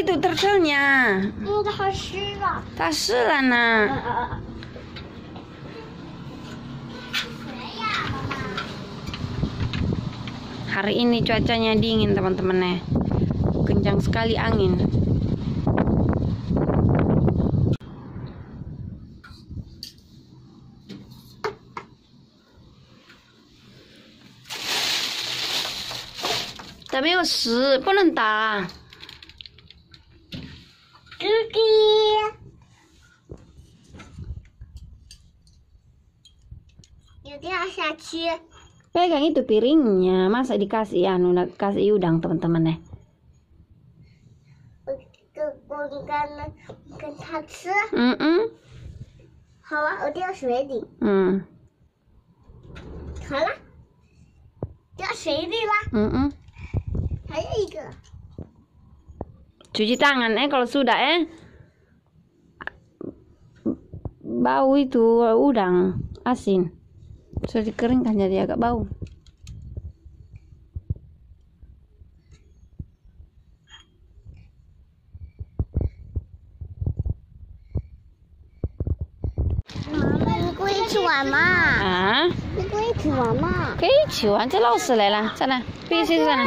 itu turtle-nya. 它湿了。 它湿了呢。Hari ini cuacanya dingin teman-teman. Kencang sekali angin. Tapi 没有屎，不能打。 嘟嘟。有掉下去。 Pegang itu piringnya, masa dikasih kasih udang teman-teman 我跟它吃。好啊，我掉水里。好了，掉水里了。还有一个。 Cuci tangan kalau sudah bau itu udang asin. Sudah dikeringkan jadi agak bau. Mama， 你跟我一起玩嘛？ 啊？ 你跟我一起玩嘛？ 可以一起玩，这老师来了，在哪？必须在哪？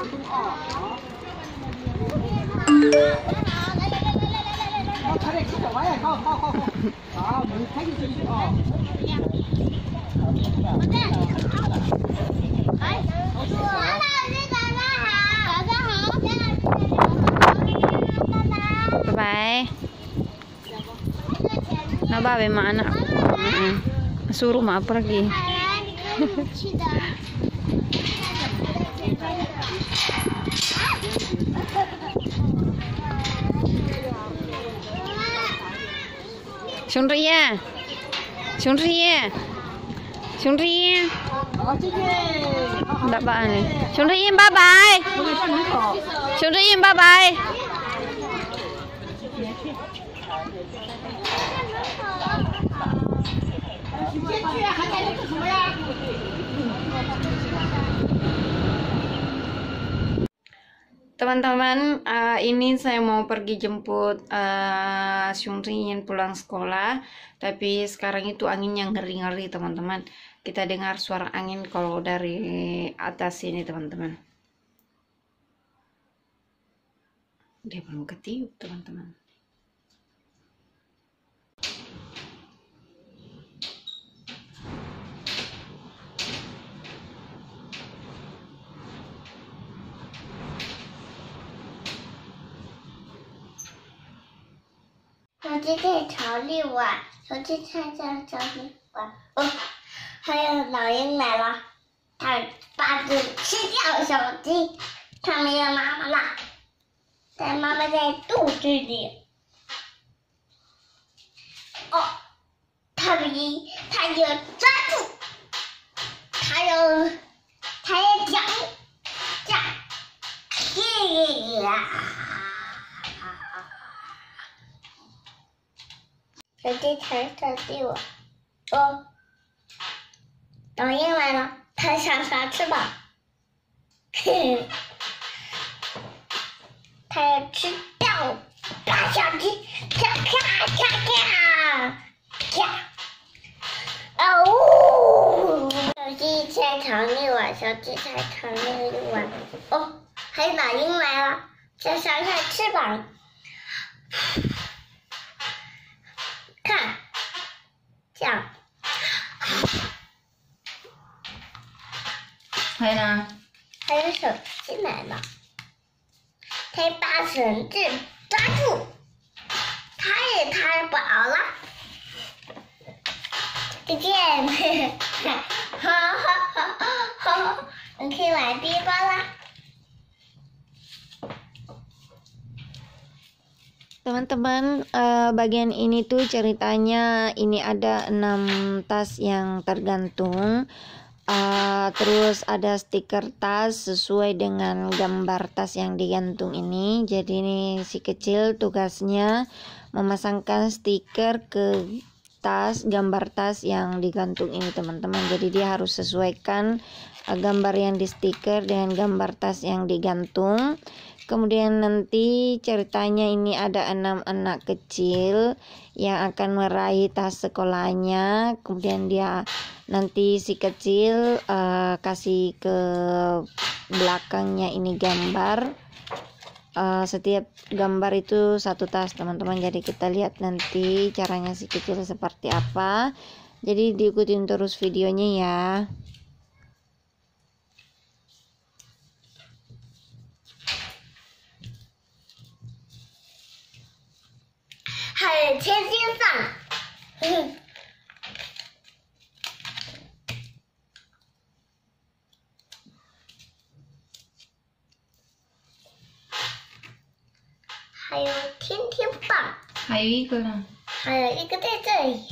好，门开进去啊。 拜拜。Nah, babe mana? Suruh mah pergi. Xuống đi nha. Xuống đi nha. Xuống đi nha. Bye bye này. Xuống đi bye bye. Xuống đi bye bye. Teman-teman, ini saya mau pergi jemput Syungriin pulang sekolah, tapi sekarang itu anginnya ngeri-ngeri teman-teman. Kita dengar suara angin kalau dari atas sini teman-teman. Dia belum ketiup teman-teman. 我今天朝里玩，手机看见朝里玩。哦，还有老鹰来了，它把子吃掉手机，它没有妈妈了，但妈妈在肚子里。哦，它有抓住，它有讲，嘿呀！ 手机才找地我。哦，老鹰来了，它想啥翅膀？嘿，它要吃掉大小鸡，咔咔咔咔咔！哦，手机在朝里玩，手机在朝里玩。哦，还有老鹰来了，想扇翅膀。 看，这样。 还有呢？ 还有手机来了，他把绳子抓住，他也太饱了。再见，哈哈哈！你可以玩地瓜啦。 Teman-teman, bagian ini tuh ceritanya ini ada 6 tas yang tergantung, terus ada stiker tas sesuai dengan gambar tas yang digantung ini. Jadi ini si kecil tugasnya memasangkan stiker ke tas, gambar tas yang digantung ini teman-teman. Jadi dia harus sesuaikan gambar yang di stiker dengan gambar tas yang digantung. Kemudian nanti ceritanya ini ada 6 anak kecil yang akan meraih tas sekolahnya. Kemudian dia nanti si kecil kasih ke belakangnya ini gambar. Setiap gambar itu 1 tas, teman-teman. Jadi kita lihat nanti caranya si kecil seperti apa. Jadi diikutin terus videonya ya. 还有天天棒， 还有一个呢。 还有一个在这里。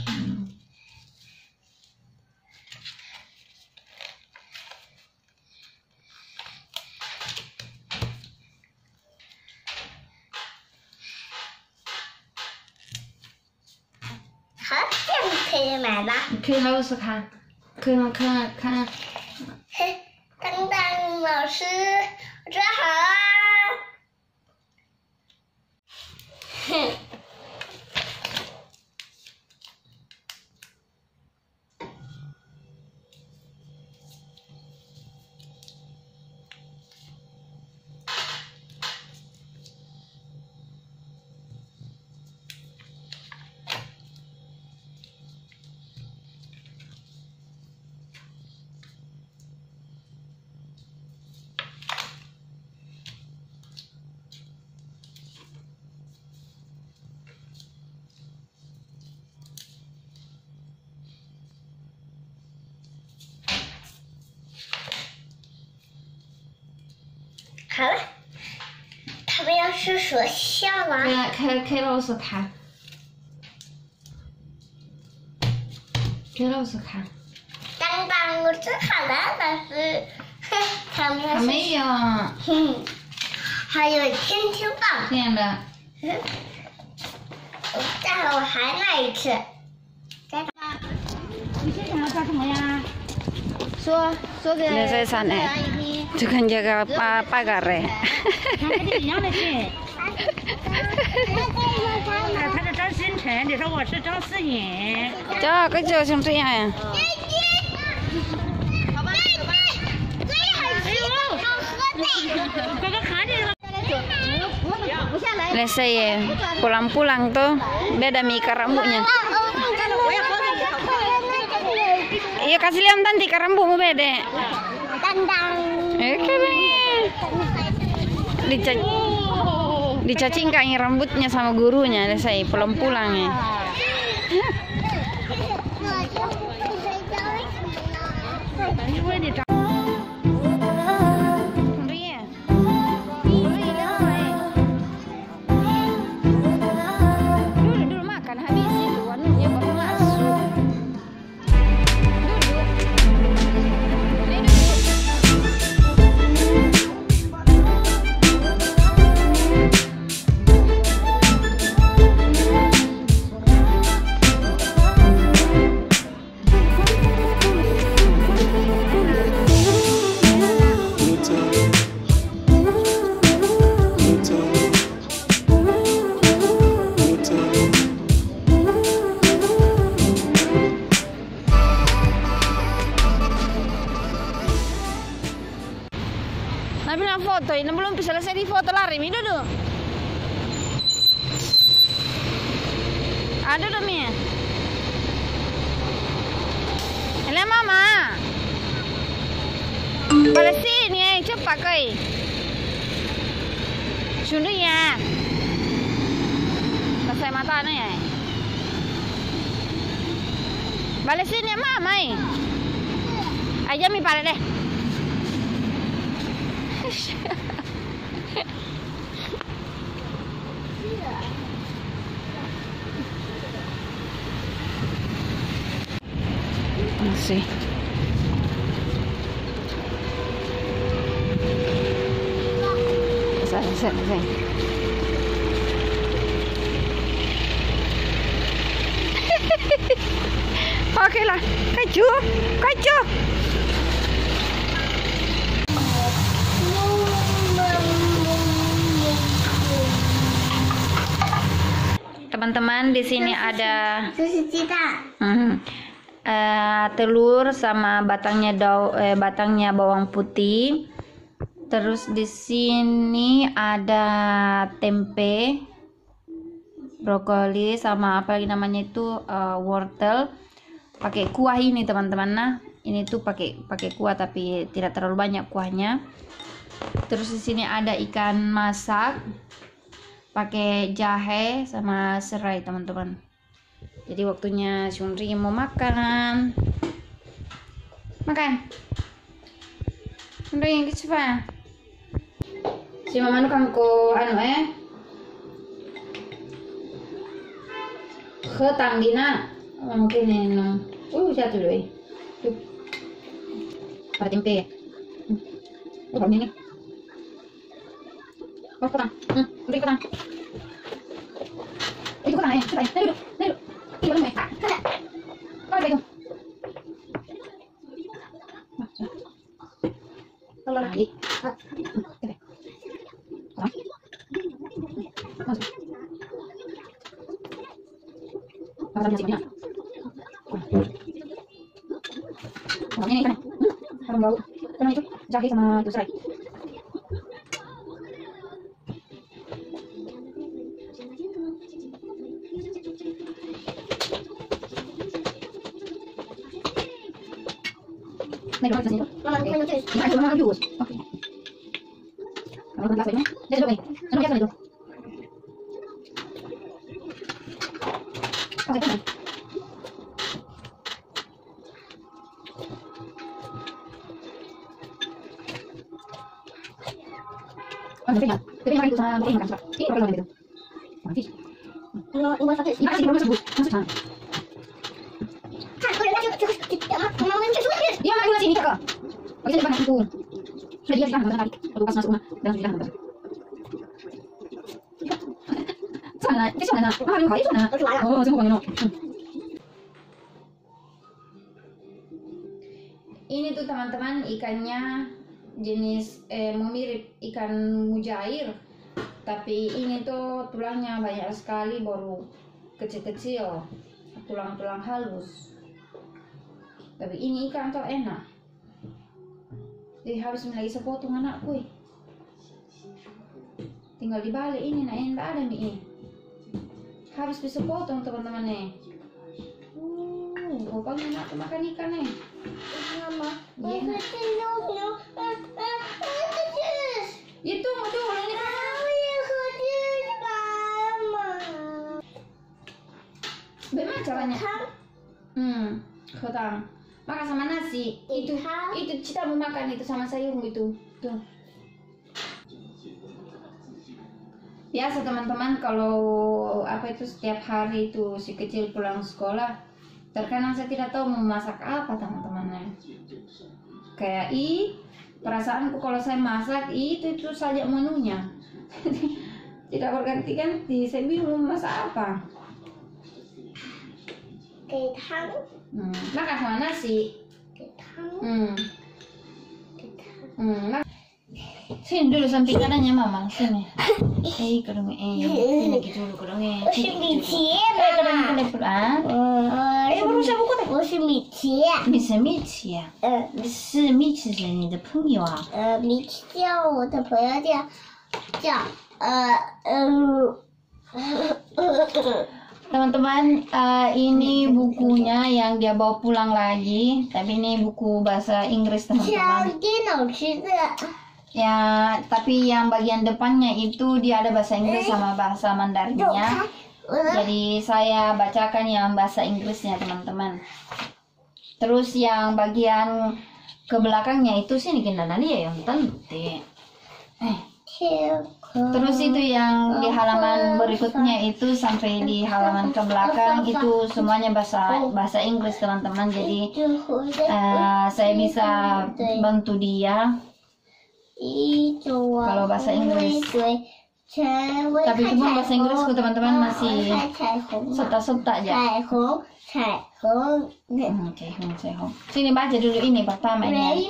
好，这样可以买吧？ 你可以老师看，看。 嘿，当当老师，我做好了。哼。好了，他们要去学校了。 给老师看，给老师看。 当当，我做好了，老师。哼，他们要还没有。 哼，还有天天棒。 这样的。 待会我还来一次。再打。 你写什么叫什么呀？ 说给。那saya sana. Jangan jaga pagar ya. 一样的写。他是张新成，你说我是张思颖。 这个就像这样呀。 哥哥看这个。 Saya pulang-pulang tuh beda mika rambutnya. Iya kasih lihat nanti ke rambutmu beda. Dicacingkan rambutnya sama gurunya. Saya pulang-pulang ya. Bilang foto, ini belum bisa selesai di foto lari, mi duduk. Ada dong mi. Ini mama. Balik sini, cepat kau. Sundu ya. Selesai mata nih ya. Balik sini mama. Aja mi balik deh. Masih. Saya. Oke lah, kaju. teman-teman, di sini ada 这是鸡蛋， telur sama batangnya bawang putih. Terus di sini ada tempe, brokoli sama apa lagi namanya itu wortel. Pakai kuah ini teman-teman. Nah, ini tuh pakai kuah tapi tidak terlalu banyak kuahnya. Terus di sini ada ikan masak pakai jahe sama serai teman-teman. Jadi waktunya Shunri mau makan. Makan. Shunri cái apa? Si mama kan ko Khetang di na. Mungkin ini jatuh dulu. Tuh. Ada tempe. Oh, ini. Oh, kotang. Beri kotang. Itu kotang ya. Coba. Duduk. Itu boleh. Mana itu? Kalau lagi. Oke. Masuk. Kalau masih banyak. Oh, ini kan. Harum bau. Karena itu jahe sama itu serai. Mama, mama jus. Oke. Kalau gelas ini, dia dulu nih. Anu biasa itu. Oke, kan. Oh, tapi makan itu sama makan suka. Ini kalau gitu. Mati. Ini masih belum masuk. Masuk. Dia makan sini kakak. Oke, saya banyak itu. Sudah dia sudah tadi. Waktu pas masuk rumah dan sudah nonton. Sana, di sana. Ah, ini kali sana. Oh, semua bangun. Ini tuh teman-teman ikannya jenis mirip ikan mujair. Tapi ini tuh tulangnya banyak sekali, baru kecil-kecil. Tulang-tulang halus. Tapi ini ikan tuh enak. Jadi harus lagi sepotong anakku. Tinggal dibalik ini, nah ini ada nih. Harus bisa potong teman-teman nih. Bapaknya anakku makan ikan nih. Mama, Iya. Itu aduh ini kan. Bagaimana caranya? Kotang. Makan sama nasi. Itu Cita mau makan itu sama sayur itu. Tuh. Biasa teman-teman kalau apa itu setiap hari itu si kecil pulang sekolah, terkadang saya tidak tahu mau masak apa teman-temannya. Kayak perasaanku kalau saya masak itu saja menunya. Tidak berganti-ganti. Saya bingung mau masak apa. Makan sama nasi. Sini dulu samping kanannya mama, sini. Kedung sini dulu kedung 我是米奇。 你是米奇呀？是米奇是你的朋友啊？ 米奇叫我的朋友叫 Teman-teman, ini bukunya yang dia bawa pulang lagi, tapi ini buku bahasa Inggris teman-teman. Ya, tapi yang bagian depannya itu dia ada bahasa Inggris sama bahasa Mandarinnya. Jadi saya bacakan yang bahasa Inggrisnya teman-teman. Terus yang bagian ke belakangnya itu sini kita lihat yang tentu. Terus itu yang di halaman berikutnya itu sampai di halaman ke belakang itu semuanya bahasa Inggris teman-teman. Jadi saya bisa bantu dia kalau bahasa Inggris. Tapi cuma bahasa Inggrisku teman-teman masih sota-sota aja. Sini baca dulu ini pertama ini.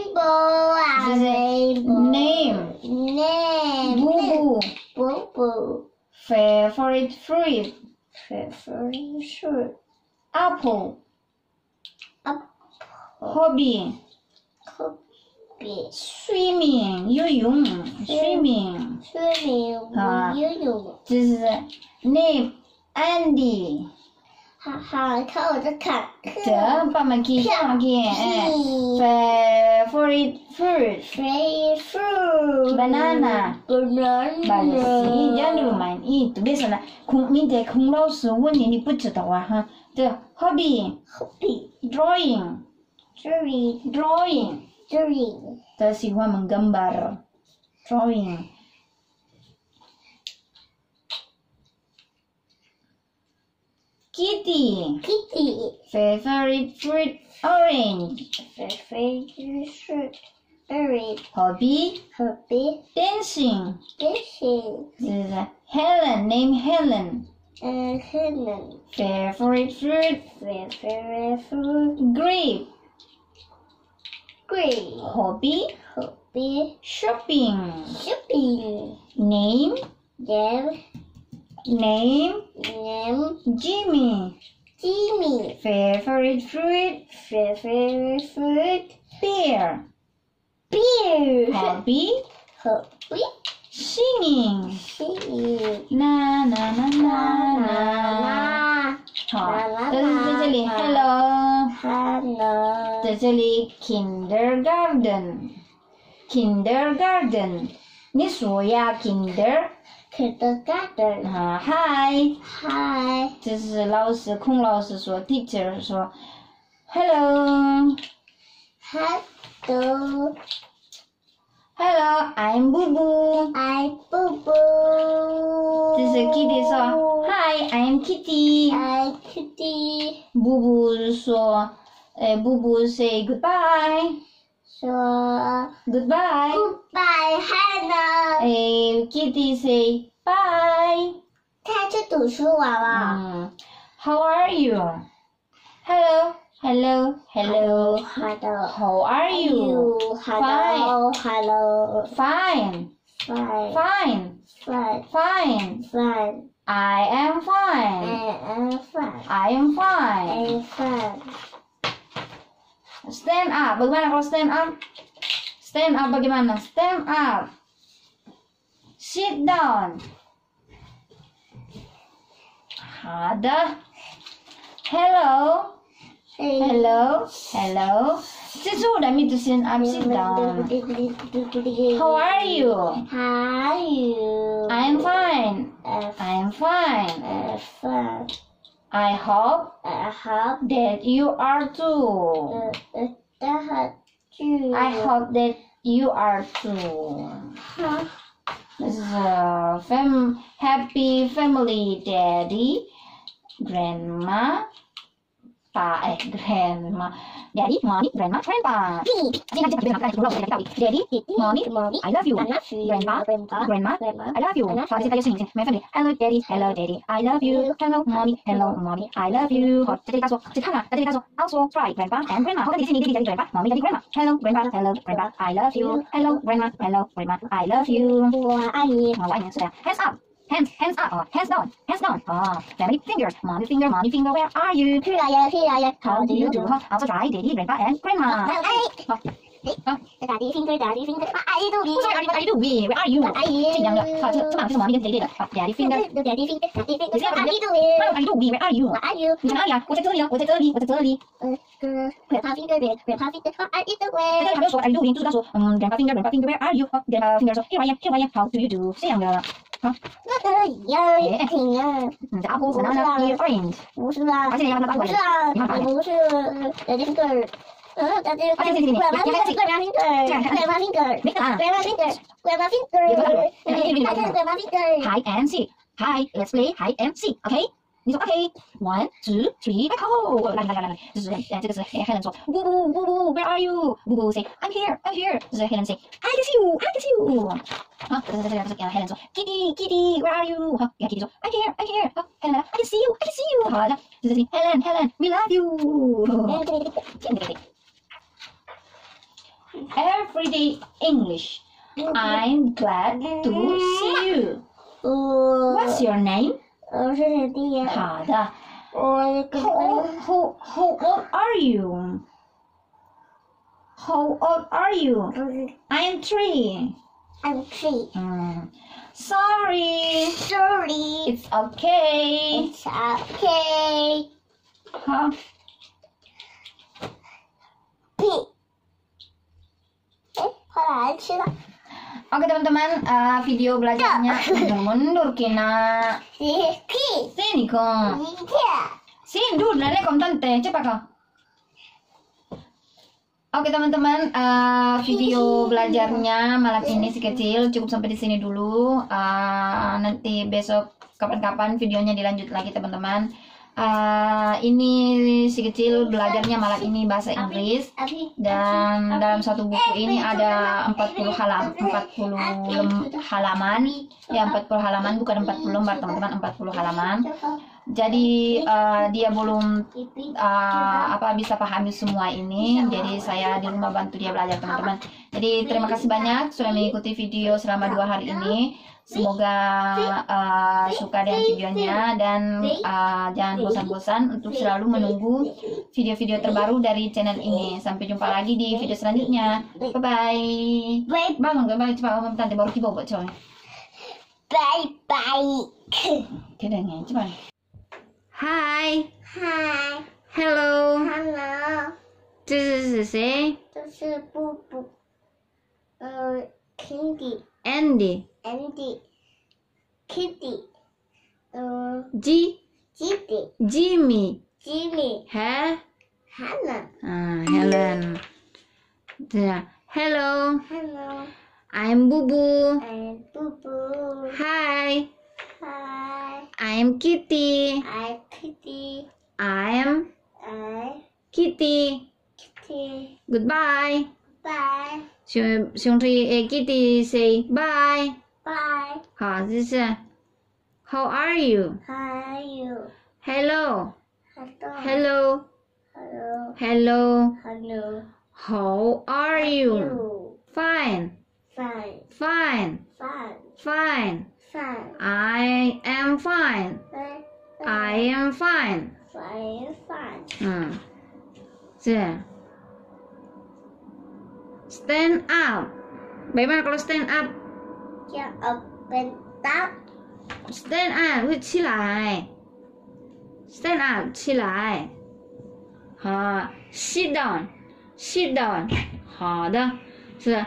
Name. Bubu. Favorite fruit. Favorite fruit. Apple. Apple. Hobby. Copy. Swimming. 游泳。Swimming. Swimming. 啊游泳。 这是 name Andy。 好好，看我的卡克。 这爸妈给看见。Favorite fruit. Favorite fruit. Banana. Banana. Bagus, jangan dulu main itu. Biasalah, minta Kung Lao Su问你不知道啊哈。对 ，hobby. Hobby. Drawing. Drawing. 他喜欢menggambar. Drawing. Kitty. Favorite fruit orange. Favorite fruit. Orange. Hobby Hobby. dancing. Fishing. This is Helen. Name Helen. Helen. Favorite fruit Favorite fruit. grape. Green. Hobby Hobby. shopping. Shopping. Name Name. Jimmy. Jimmy. Favorite fruit Favorite fruit. pear. Beer. Hobby Hobby. singing. Singing. Na na na na na. 好，这是在这里 hello， Hello. 在这里 kindergarten， 你说呀 kindergarten Kindergarten. 啊 hi， Hi. 这是孔老师说 teacher 说 hello Hello. I'm 布布， I'm Boo Boo. 这是 Kitty 说 hi I'm Kitty， I'm Kitty. 布布说布布 say goodbye， 说 goodbye， Goodbye, Hello. Kitty say bye。 他去读书玩了。 How are you? Hello. Hello. How are you? Hello. Hello. Fine. Fine. Fine. I am fine. I am fine. Stand up. Bagaimana kalau stand up? Stand up bagaimana? Stand up. Sit down. Ada. Hello. 这是我的名字 stand up, sit down. How are you? I'm fine. I hope that you are too. I hope that you are too. This is a happy family, daddy, grandma, grandma, daddy, mommy, grandma, grandpa. Daddy, mommy, I love you. Grandpa, grandma, I love you. My family. Hello, daddy, I love you. Hello, mommy, I love you. 好，在这里大说，只看啊，在这里大说 also try grandpa and grandma. 好，跟你是你弟弟 grandpa, mommy, daddy, grandma. Hello, grandpa, I love you. Hello, grandma, I love you. 我爱你。 我爱你，是的。Hands up. Hands up, hands down. Family fingers, mommy finger, where are you? Here I am. How do you do? Also try daddy, grandpa, and grandma. 好， Daddy finger. What are you doing? What are you doing? Where are you? 这样的，好，这把是mommy 跟 daddy 的，好 ，daddy finger. Daddy finger. What are you doing? Where are you? 你在哪里啊？我在这里啊，我在这里。 Grandpa finger. What are you 在 doing? 这里还没有说 are you doing， 就是他说grandpa finger, where are you? Grandpa finger 说 here I am. How do you do? 这样的。好， 那可以呀，挺呀。 apple, banana, pear, orange. 不是啊， 而且你要让它不是啊，你不是 Daddy finger。Daddy finger. Hide and seek. Hi, let's play hide and seek. OK? 你说 OK, 1, 2, 3, echo. 来，这是这个是Helen 说 Boo, where are you? Boo say I'm here. 这是 Helen say I can see you. 好，这是Helen 说 Kitty, where are you? 好，你看 Kitty 说 I'm here. 好 Helen 来 I can see you. 好，来，这是 Helen, we love you. Everyday English. I'm glad to see you. What's your name? 我是小弟。 好的。 我跟 How old are you? How old are you? I am 3. I'm 3. Sorry. Sorry. It's okay. It's okay. 好。 屁。后来吃了。 Oke teman-teman, video belajarnya mundur Kina. Sini kong. Sini dulu, nenek kom tante, cepat kau. Oke teman-teman, video belajarnya malam ini si kecil cukup sampai di sini dulu. Nanti besok kapan-kapan videonya dilanjut lagi teman-teman. Ini si kecil belajarnya malam ini bahasa Inggris, dan dalam satu buku ini ada 40 halaman. Ya 40 halaman, bukan 40 lembar teman-teman, 40 halaman. Jadi dia belum bisa pahami semua ini. Jadi saya di rumah bantu dia belajar teman-teman. Jadi terima kasih banyak sudah mengikuti video selama 2 hari ini. Semoga suka dengan videonya, dan jangan bosan-bosan untuk selalu menunggu video-video terbaru dari channel ini. Sampai jumpa lagi di video selanjutnya. Bye bye. Bangun kembali cepat, Om Tante baru dibawa coy. Bye bye. Kedengnya cepat. Hi. Hi. Hello. Hello. 这是谁？ 这是布布。Candy. Andy. Andy. Kitty. G. Kitty. Jimmy. Jimmy. Hannah. Helen. Helen. Hello. Hello. I'm Bubu. I'm Boo Boo. Hi. Hi. I'm Kitty. I'm Kitty. I'm I'm Kitty. Kitty. Goodbye. Bye. 兄弟 Kitty say bye. Bye. 好，这是 How are you? How are you? Hello. Hello. Hello. Hello. Hello. Hello. How are you? You. Fine. Fine. Fine. Fine. Fine. Fine. I am fine. I am fine. Fine. Fine. 是 Stand up. Bagaimana kalau stand up? Jump up and down. Stand up 会起来。Stand up 起来。好 ，Sit down. Sit down. 好的，是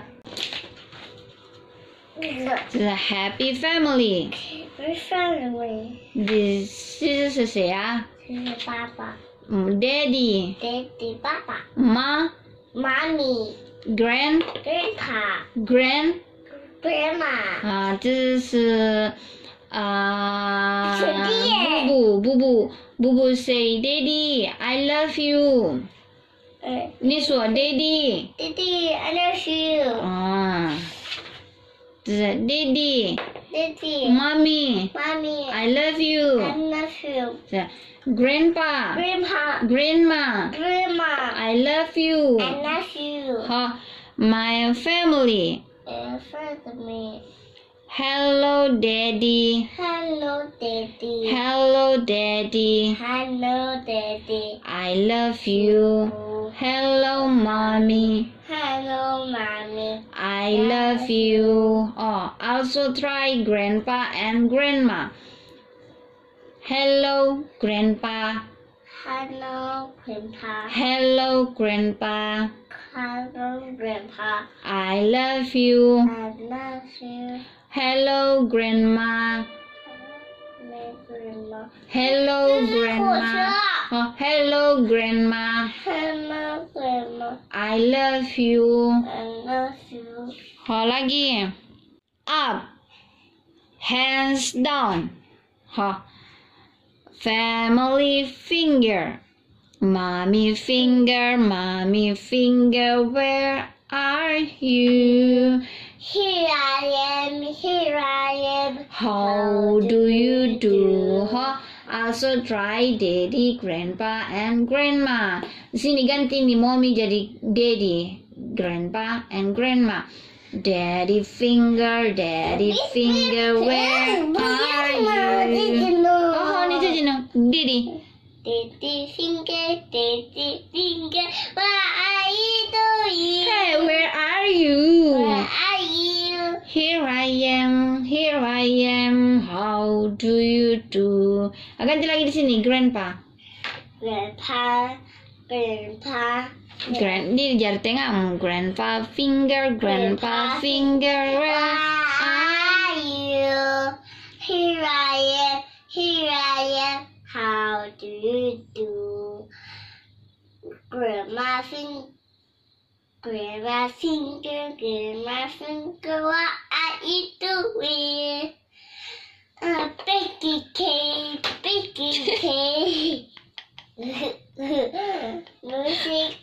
Happy Family. Family. 这是谁啊？ 这是爸爸。 Daddy. Daddy 爸爸。 妈。 Mommy. Grandpa. Grandma. 这是布布 say Daddy I love you. 你说 Daddy. Daddy I love you. 这是 Daddy. Daddy. Mommy Mommy. I love you. I love you. 是 Grandpa. Grandpa. Grandma Grandma. I love you. I love you. 好 My family. Family. Hello Daddy. Hello, Daddy. Hello Daddy. Hello, Daddy. I love you. Hello Mommy. Hello, Mommy. I love you. Also try Grandpa and Grandma. Hello Grandpa. Hello, Grandpa. Hello Grandpa. Hello, Grandpa. I love you. I love you. Hello Grandma. Hello, Grandma. Hello Grandma. Hello Grandma. Hello, Grandma. I love you. I love you. 好 lagi. Up. Hands down. 好 Family finger. Mommy finger, where are you? Here I am. How do you do? Also try Daddy, Grandpa, and Grandma. Di sini ganti nih mommy jadi Daddy, Grandpa, and Grandma. Daddy finger, where are you? Didi. Daddy finger, what are you doing? Hey, where are you? Where are you? Here I am. How do you do? Ganti lagi di sini, Grandpa. Grandpa. Di jari tengahmu, Grandpa finger, Grandpa finger. Where are you? Here I am. How do you do? Grandma finger, what are you doing? Baking cake. Music